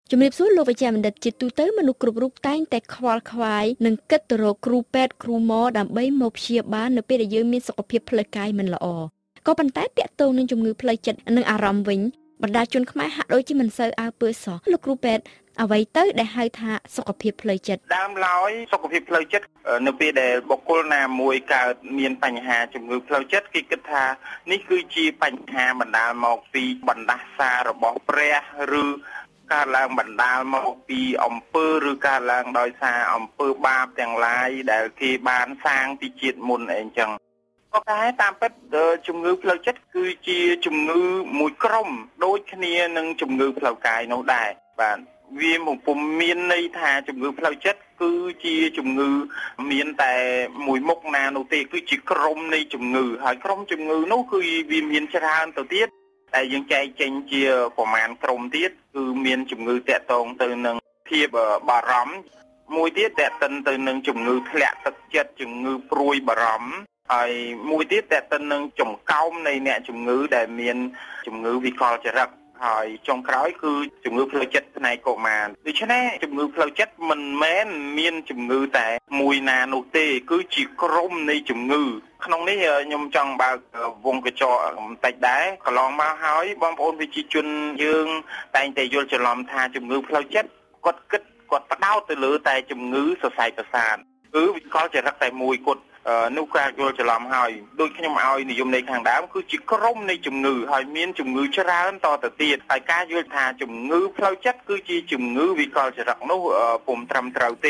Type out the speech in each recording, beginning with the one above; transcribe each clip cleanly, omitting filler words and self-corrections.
ជំរាបសួរលោកវិជ្ជាបណ្ឌិតជាទូទៅមនុស្សគ្រប់រូបតែងតែខ្វល់ខ្វាយនិងគិតទៅរកគ្រូពេទ្យគ្រូម៉មដើម្បីមកព្យាបាលនៅពេលដែលយើងមានសុខភាពផ្លូវកាយមិនល្អក៏ប៉ុន្តែពាក់ទងនឹងជំងឺផ្លូវចិត្តនិងអារម្មណ៍វិញបណ្ដាជនខ្មែរហាក់ដូចជាមិនសូវអើពើសោះលោកគ្រូពេទ្យអ្វីទៅដែលហៅថាសុខភាពផ្លូវចិត្តដើមឡើយសុខភាពផ្លូវចិត្តនៅពេលដែលបុគ្គលណាមួយកើតមានបញ្ហាជំងឺផ្លូវចិត្តគេគិតថានេះគឺជាបញ្ហាបណ្ដាលមកពីបណ្ដាសារបស់ព្រះឬកើតឡើងបណ្ដាលមកពីអំពើឬកើតឡើងដោយសារអំពើបាបទាំងឡាយដែលគេបានសាងពីជាតិមុនអីចឹងក៏តែតាមពិតជំងឺផ្លូវចិត្តគឺជាជំងឺមួយក្រុមដូចគ្នានឹងជំងឺផ្លូវកាយនោះដែរបាទវាមិនពុំមានន័យថាជំងឺផ្លូវចិត្តគឺជាជំងឺមានតែមួយមុខណានោះទេគឺជាក្រុមនៃជំងឺហើយក្រុមជំងឺនោះគឺវាមានច្រើនទៅទៀតតែយើងចែកចេញជាប្រមាណក្រុមទៀតគឺមានជំងឺតាក់ទងទៅនឹងភាពបារម្ភមួយទៀតតាក់ទិនទៅនឹងជំងឺធ្លាក់ទឹកចិត្តជំងឺព្រួយបារម្ភហើយមួយទៀតតាក់ទិននឹងចំកោមនៃអ្នកជំងឺដែលមានជំងឺវិកលចរិតហើយចុងក្រោយគឺជំងឺផ្លូវចិត្តផ្នែកកុមារដូច្នេះជំងឺផ្លូវចិត្តមិនមែនមានជំងឺតែមួយណានោះទេគឺជាក្រុមនៃជំងឺក្នុងនេះខ្ញុំចង់បើកវងកញ្ចក់បន្តិចដែរកន្លងមកហើយបងប្អូនប្រជាជនយើងតែងតែយល់ច្រឡំថាជំងឺផ្លូវចិត្តគាត់ផ្ដោតទៅលើតែជំងឺសរសៃប្រសាទគឺវិកលចរិតតែមួយគាត់នោះក៏យល់ច្រឡំហើយដូចខ្ញុំឲ្យនិយមន័យខាងដើមគឺជាក្រុមនៃជំងឺហើយមានជំងឺច្រើនតទៅទៀតហើយការយល់ថាជំងឺផ្លូវចិត្តគឺជាជំងឺវិកលចរិតនោះពុំត្រឹមត្រូវទេ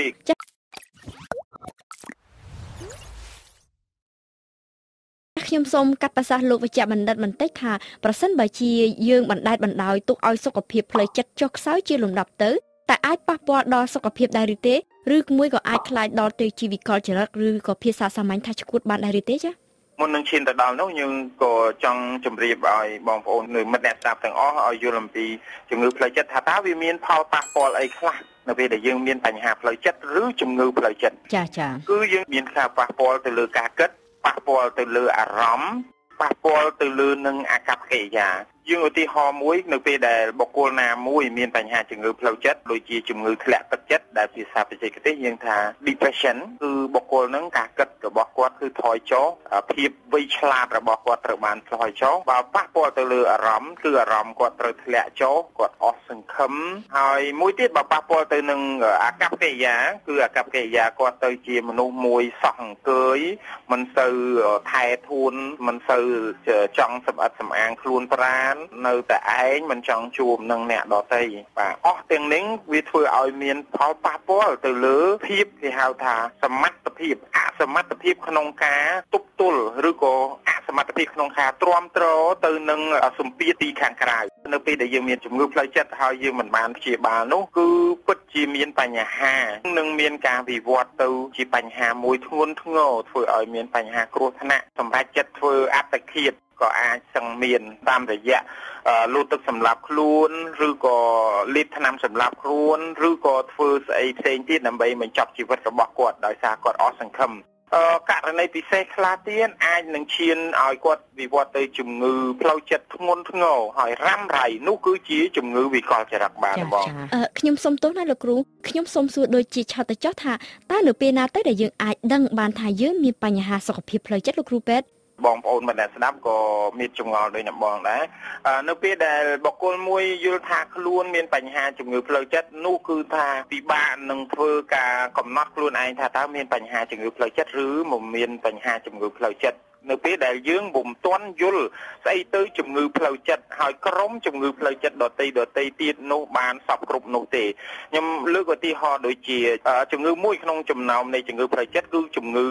ខ្ញុំសូមកាត់ប្រសាសន៍លោកវិជ្ជបណ្ឌិតបន្តិចថាប្រសិនបើជាយើងបណ្តែតបណ្ដោយទុកឲ្យសុខភាពផ្លូវចិត្តចុះខ្សោយជាលំដាប់ទៅតែអាចប៉ះពាល់ដល់សុខភាពដែរឬទេឬមួយក៏អាចខ្លាចដល់ទៅជាវិកលចរិតឬក៏ភាសាសាមញ្ញថាឆ្កួតបានដែរឬទេចាមុននឹងឈានទៅដល់នោះយើងក៏ចង់ជម្រាបឲ្យបងប្អូនមិត្តអ្នកស្ដាប់ទាំងអស់ឲ្យយល់អំពីជំងឺផ្លូវចិត្តថាតើវាមានផលប៉ះពាល់អីខ្លះនៅពេលដែលយើងមានបញ្ហាផ្លូវចិត្តឬជំងឺផ្លូវចិត្តចាគឺយើងមានការប៉ះពាល់ទៅលើការគិតប៉ះពាល់ទៅលើអារម្មណ៍ប៉ះពាល់ទៅលើនឹងអាកប្បកិរិយាយើងឧទាហរណ៍មួយនៅពេលដែលបុគ្គលណាមួយមានបញ្ហាជំងឺផ្លូវចិត្តដូចជាជំងឺធ្លាក់ទឹកចិត្តដែលភាសាបច្ចេកទេសយើងថា depression គឺបុគ្គលនឹងការគិតរបស់គាត់គឺថយចុះភាពវៃឆ្លាតរបស់គាត់ត្រូវបានថយចុះបើប៉ះពាល់ទៅលើអារម្មណ៍គឺអារម្មណ៍គាត់ត្រូវធ្លាក់ចុះគាត់អស់សង្ឃឹមហើយមួយទៀតបើប៉ះពាល់ទៅនឹងអាកប្បកិរិយាគឺអាកប្បកិរិយាគាត់ទៅជាមនុស្សមួយសោះអង្គើយមិនសូវថែធួនមិនសូវចង់សម្អិតសម្អាងខ្លួនប្រាណនៅតែឯងមិនចង់ជួបនឹងអ្នកដទៃបាទអស់ទាំងនេះវាធ្វើឲ្យមានផលប៉ះពាល់ទៅលើភាពគេហៅថាសមត្ថភាពអសមត្ថភាពក្នុងការទប់ទល់ឬក៏អសមត្ថភាពក្នុងការទ្រាំទ្រទៅនឹងសម្ពាធទីខាងក្រៅនៅពេលដែលយើងមានជំងឺផ្លូវចិត្តហើយយើងមិនបានព្យាបាលនោះគឺពិតជាមានបញ្ហានឹងមានការវិវត្តទៅជាបញ្ហាមួយធ្ងន់ធ្ងរធ្វើឲ្យមានបញ្ហាគ្រោះថ្នាក់សម្រាប់ចិត្តធ្វើអត្តឃាតក៏អាចសឹងមានតាមរយៈលូតទឹកសម្រាប់ខ្លួនឬក៏លេបថ្នាំសម្រាប់ខ្លួនឬក៏ធ្វើស្អីផ្សេងទៀតដើម្បីបញ្ចប់ជីវិតរបស់គាត់ដោយសារគាត់អស់សង្ឃឹមករណីពិសេសខ្លះទៀតអាចនឹងឈានឲ្យគាត់វិវត្តទៅជំងឺផ្លូវចិត្តធ្ងន់ធ្ងរហើយរ៉ាំរ៉ៃនោះគឺជាជំងឺវិកលចរិតបាទបងខ្ញុំសូមទោសណាលោកគ្រូខ្ញុំសូមសួរដូចជាឆាតចោះថាតើនៅពេលណាទៅដែលយើងអាចដឹងបានថាយើងមានបញ្ហាសុខភាពផ្លូវចិត្តលោកគ្រូពេទ្យបងប្អូនមិនដែលស្ដាប់ក៏មានចងល់ដូចអ្នកបងដែរនៅពេលដែលបុគ្គលមួយយល់ថាខ្លួនមានបញ្ហាជំងឺផ្លូវចិត្តនោះគឺថាពិបាកនឹងធ្វើការកំណត់ខ្លួនឯងថាតើមានបញ្ហាជំងឺផ្លូវចិត្តឬមិនមានបញ្ហាជំងឺផ្លូវចិត្តនៅពេលដែលយើងមិនទាន់យល់ស្អីទៅជំងឺផ្លូវចិត្តហើយក្រុមជំងឺផ្លូវចិត្តដទៃទៀតនោះបានសពគ្រប់នោះទេខ្ញុំលើកឧទាហរណ៍ដូចជាជំងឺមួយក្នុងចំណោមនៃជំងឺផ្លូវចិត្តគឺជំងឺ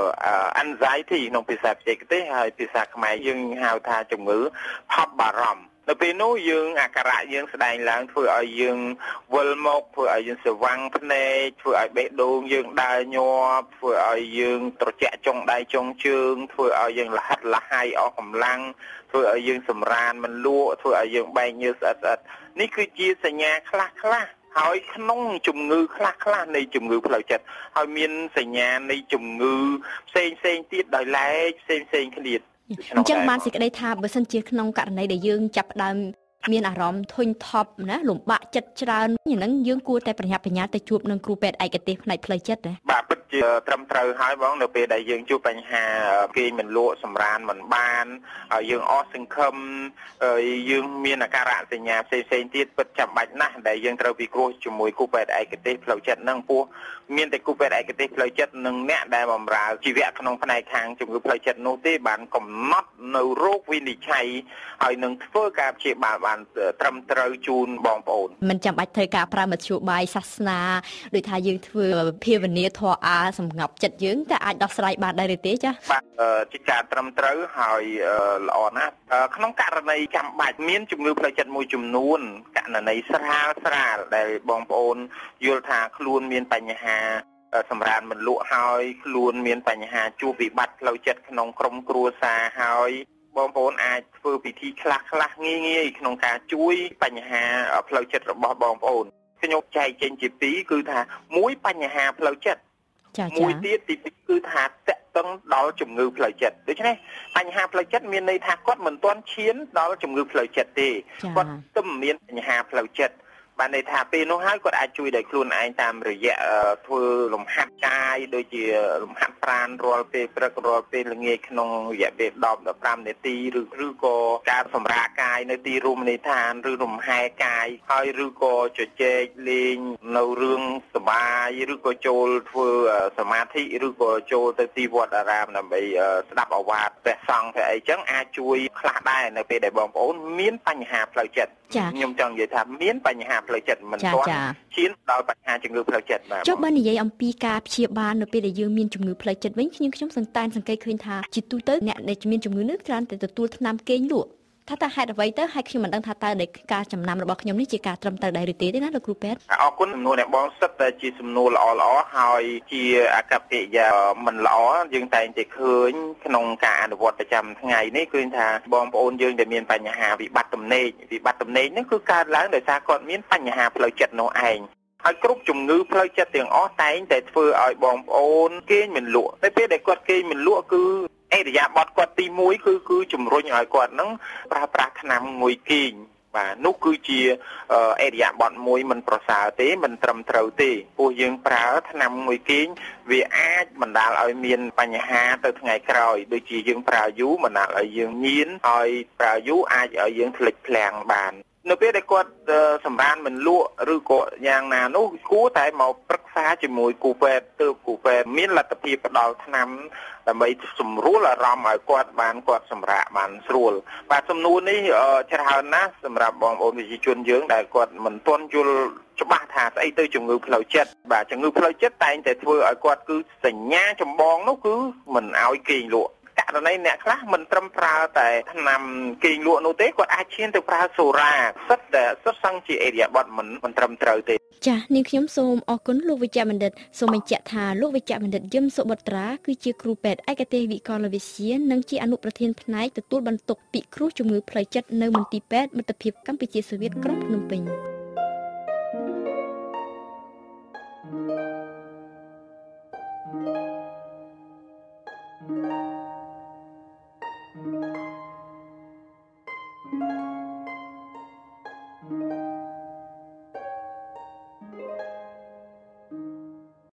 anxiety ក្នុងភាសាបច្ចេកទេសហើយភាសាខ្មែរយើងហៅថាជំងឺផប់បារម្ភនៅពេលនោះយើងអាការៈយើងស្ដែងឡើងធ្វើឲ្យយើងវិលមកធ្វើឲ្យយើងស្វាំងភ្នែកធ្វើឲ្យបេះដូងយើងដើរញាប់ធ្វើឲ្យយើងត្រជាក់ចុងដៃចុងជើងធ្វើឲ្យយើងលះហិតលះហើយអស់កម្លាំងធ្វើឲ្យយើងសម្រានមិនលក់ធ្វើឲ្យយើងបែកញើសស្អិតនេះគឺជាសញ្ញាខ្លះហើយក្នុងជំងឺខ្លះនៃជំងឺផ្លូវចិត្តហើយមានសញ្ញានៃជំងឺផ្សេងទៀតដោយឡែកផ្សេងគ្នាអញ្ចឹងបានសេចក្តីថាបើសិនជាក្នុងករណីដែលយើងចាប់ផ្ដើមមានអារម្មណ៍ធុញថប់ណាលំបាកចិត្តច្រើនយ៉ាងហ្នឹងយើងគួរតែប្រញាប់ប្រញាល់ទៅជួបនឹងគ្រូពេទ្យឯកទេសផ្នែកផ្លូវចិត្តណាបាទពិតជាត្រឹមត្រូវហើយបងនៅពេលដែលយើងជួបបញ្ហាគេមិនលក់សម្រានមិនបានយើងអស់សង្ឃឹមយើងមានអាការៈសញ្ញាផ្សេងទៀតពិតចាំបាច់ណាស់ដែលយើងត្រូវពិគ្រោះជាមួយគ្រូពេទ្យឯកទេសផ្លូវចិត្តហ្នឹងពោះមានតែគ្រូពេទ្យឯកទេសផ្លូវចិត្តនិងអ្នកដែលបម្រើជីវៈក្នុងផ្នែកខាងជំងឺផ្លូវចិត្តនោះទេបានកំណត់នៅរោគវិនិច្ឆ័យហើយនឹងធ្វើការព្យាបាលបានត្រឹមត្រូវជូនបងប្អូនមិនចាំបាច់ត្រូវការប្រើមធ្យោបាយសាសនាដូចថាយើងធ្វើភាវនាធម៌អាសម្ងាប់ចិត្តយើងតែអាចដោះស្រាយបានដែរទេចា៎បាទជាការត្រឹមត្រូវហើយល្អណាស់ក្នុងករណីចាំបាច់មានជំងឺផ្លូវចិត្តមួយចំនួនករណីស្រាលដែលបងប្អូនយល់ថាខ្លួនមានបញ្ហាសម្រានមិនលក់ហើយខ្លួនមានបញ្ហាជួបវិបត្តិផ្លូវចិត្តក្នុងក្រុមគ្រួសារហើយបងប្អូនអាចធ្វើពិធីខ្លះងាយក្នុងការជួយបញ្ហាផ្លូវចិត្តរបស់បងប្អូនខ្ញុំចែកចេញជាពីរគឺថាមួយបញ្ហាផ្លូវចិត្តមួយទៀតទីពីរគឺថាតកតឹងដល់ជំងឺផ្លូវចិត្តដូច្នេះបញ្ហាផ្លូវចិត្តមានន័យថាគាត់មិនទាន់ឈានដល់ជំងឺផ្លូវចិត្តទេគាត់ទៅមានបញ្ហាផ្លូវចិត្តបានន័យថាពេលនោះហើយគាត់អាចជួយដោយខ្លួនឯងតាមរយៈធ្វើលំហាត់កាយដូចជាលំហាត់ប្រាណរាល់ពេលព្រឹករាល់ពេលល្ងាចក្នុងរយៈពេល10 15នាទីឬក៏ការសម្រាកកាយនៅទីរមណីយដ្ឋានឬលំហែកាយហើយឬក៏ជជែកលេងនៅរឿងសប្បាយឬក៏ចូលធ្វើសមាធិឬក៏ចូលទៅទីវត្តអារាមដើម្បីស្ដាប់ឱវាទព្រះសង្ឃអីចឹងអាចជួយខ្លះដែរនៅពេលដែលបងប្អូនមានបញ្ហាផ្លូវចិត្តខ្ញុំចង់និយាយថាមានបញ្ហាផ្លូវចិត្តមិនទាន់ឈានដល់បញ្ហាជំងឺផ្លូវចិត្តបាទចុះបើនិយាយអំពីការព្យាបាលនៅពេលដែលយើងមានជំងឺផ្លូវចិត្តវិញខ្ញុំសង្កេតឃើញថាជាទូទៅអ្នកដែលមានជំងឺនេះច្រើនតែទទួលថ្នាំគេងលក់ថាតើហេតុអ្វីទៅហើយខ្ញុំមិនដឹងថាតើការចំណាំរបស់ខ្ញុំនេះជាការត្រឹមត្រូវដែរឬទេណាលោកគ្រូពេទ្យអរគុណសំណួរអ្នកបងសិតតែជាសំណួរល្អហើយជាអកប្បកិរិយាមិនល្អយើងតែងតែឃើញក្នុងការអនុវត្តប្រចាំថ្ងៃនេះឃើញថាបងប្អូនយើងដែលមានបញ្ហាវិបត្តិទំនេរនេះគឺកើតឡើងដោយសារគាត់មានបញ្ហាផ្លូវចិត្តនោះឯងហើយគ្រប់ជំងឺផ្លូវចិត្តទាំងអស់តែងតែធ្វើឲ្យបងប្អូនគេងមិនលក់តែពេលដែលគាត់គេងមិនលក់គឺអេរយាប័តគាត់ទី1គឺជំរុញឲ្យគាត់នឹងប្រើប្រាស់ថ្នាំងុយគេងបាទនោះគឺជាអេរយាប័តមួយមិនប្រសើរទេមិនត្រឹមត្រូវទេព្រោះយើងប្រើថ្នាំងុយគេងវាអាចបណ្ដាលឲ្យមានបញ្ហាទៅថ្ងៃក្រោយដូចជាយើងប្រើយូរបណ្ដាលឲ្យយើងញៀនហើយប្រើយូរអាចឲ្យយើងធ្លិចភ្លាំងបាននៅពេលដែលគាត់សម្រានមិនលក់ឬក៏យ៉ាងណានោះគួរតែមកប្រឹក្សាជាមួយគ្រូពេទ្យទើបគ្រូពេទ្យមានលទ្ធភាពផ្ដល់ថ្នាំដើម្បីសម្រួលអារម្មណ៍ឲ្យគាត់សម្រាកបានស្រួលបាទសំណួរនេះច្រើនណាស់សម្រាប់បងប្អូនប្រជាជនយើងដែលគាត់មិនទាន់យល់ច្បាស់ថាស្អីទៅជំងឺផ្លូវចិត្តបាទជំងឺផ្លូវចិត្តតែងតែធ្វើឲ្យគាត់គឺសញ្ញាចម្បងនោះគឺមិនឲ្យគេងលក់ករណីអ្នកខ្លះមិនត្រឹមប្រើតែថ្នាំគេងលក់នោះទេគាត់អាចឈានទៅប្រើសូរ៉ាសិតសឹងជាអេរយាប័តមិនត្រឹមត្រូវទេចា៎នាងខ្ញុំសូមអរគុណលោកវិជ្ជបណ្ឌិតសូមបញ្ជាក់ថាលោកវិជ្ជបណ្ឌិតយឹមសុបុត្រាគឺជាគ្រូពេទ្យឯកទេសវិកលវិទ្យានិងជាអនុប្រធានផ្នែកទទួលបន្ទុកពិគ្រោះជំងឺផ្លូវចិត្តនៅមន្ទីរពេទ្យមិត្តភាពកម្ពុជាសូវៀតក្រុងភ្នំពេញ